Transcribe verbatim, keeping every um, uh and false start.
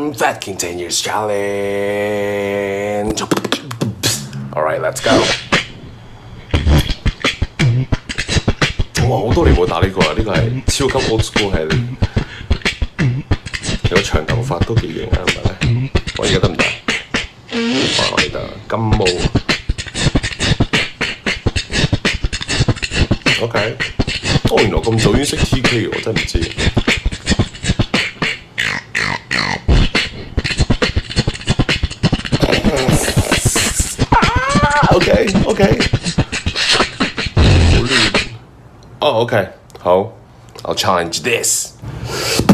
Welcome Fatking ten years challenge. All right, let's go. 哇，好多年冇打呢個啦，呢個係超級 old school 係。有個長頭髮都幾型啊，係咪咧？我而家得唔得？哇，我哋得金毛。OK， 哦，原來咁早已經識 T K 嘅，我真係唔知。OK OK， 好亂。哦 OK， 好 ，I'll challenge this。